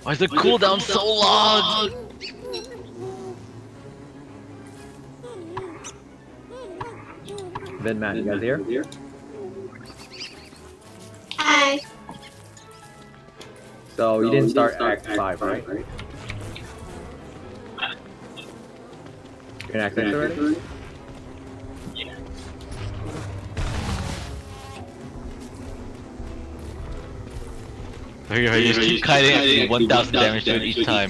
Why is the cooldown so long? Vidman, you guys here? Hi. So you didn't start Act 5, right? You're in Act 6 already? You just keep kiting at 1,000 damage to it each time.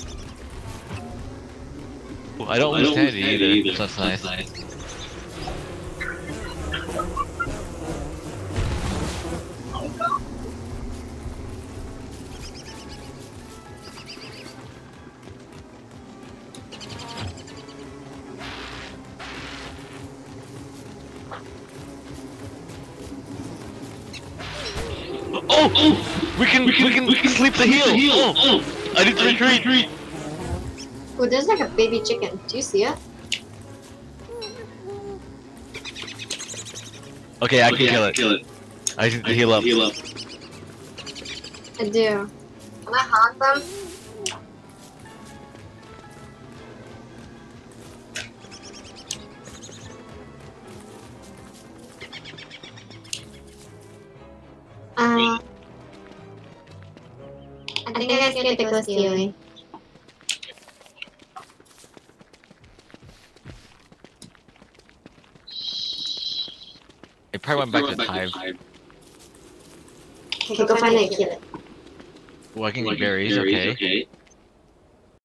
Well, I don't lose sanity either, so that's nice. Oh! We can sleep the heal! Oh! I need to retreat! Oh, there's like a baby chicken. Do you see it? Okay, I can kill it. I need to heal up. I do. Can I haunt them? I think I guys get the close healing. It probably went back to Hive. Okay, go find it and kill it. Well, I can get berries, okay.